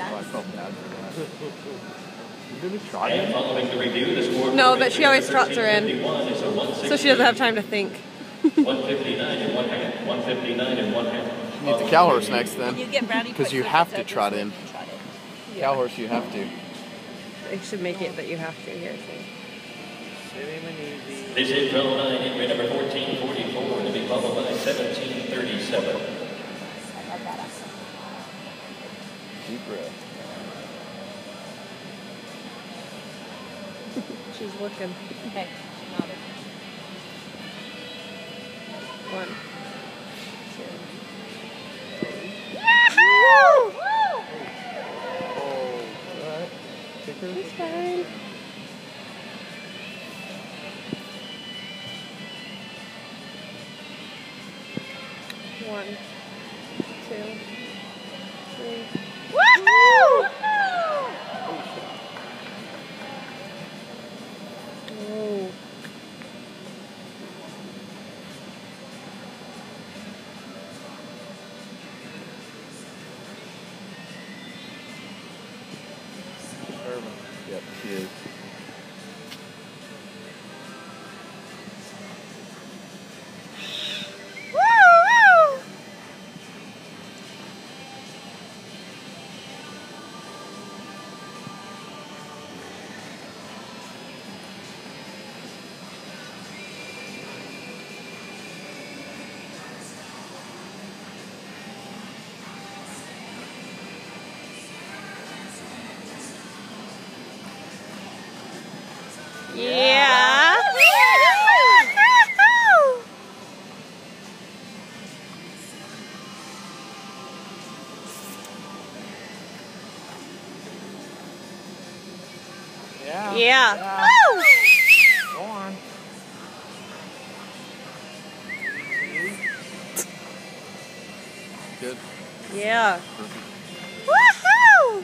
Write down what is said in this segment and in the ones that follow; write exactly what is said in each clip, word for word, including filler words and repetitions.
I felt bad for that. Did we try it? No, but she always trots her in, so she doesn't have time to think. one fifty-nine and one half. one fifty-nine and one half. You need the cow horse next then. Because you, you have to trot in. Yeah. Cow horse, you have to. They should make it that you have to here, too. This is row nine, in red number fourteen forty-four, to be followed by seventeen thirty-seven. Deep breath. She's looking. Okay, she nodded. One. Two. Yahoo! Oh, alright. Kicker. It's fine. One, two, three. Woohoo! Oh. Yep, she is. Yeah. Yeah. Yeah. Yeah. Go on. Good. Yeah. Woohoo!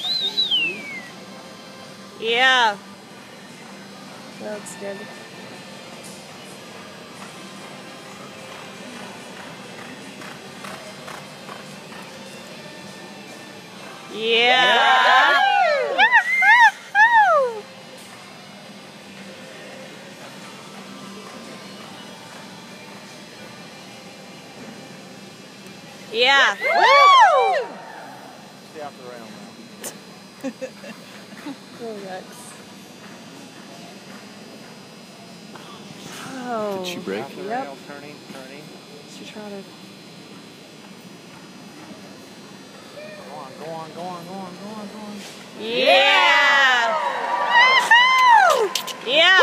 Yeah. That's good. Yeah. Woohoo! Yeah. Woo! Stay off the rail now. Oh, yikes. Oh. Did she break? Yep. Rail, turning, turning. She trotted. Go on, go on, go on, go on, go on, go on. Yeah! Yeah!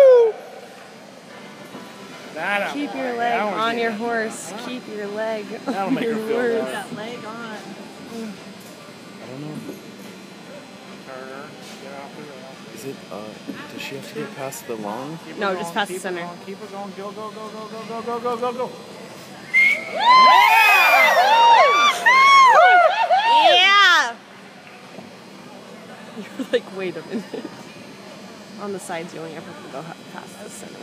That'll, Keep your leg that on your good. horse. Huh? Keep your leg That'll on make your her feel horse. better. That leg on. I don't know. Turn, get off the rail. Is it, uh, does she have to get past the long? Keep No, going, just past the keep center. It going, keep it going, go, go, go, go, go, go, go, go, go. Yeah! You're like, wait a minute. On the sides, you only ever can go past the center.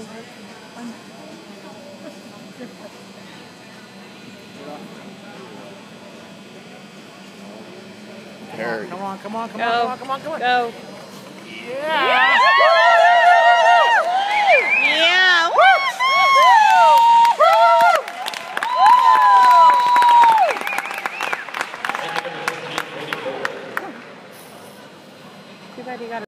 Harry. Come on, come on, come Go. on, come on, come on, come on. Go. Yeah! Yeah! Too bad you got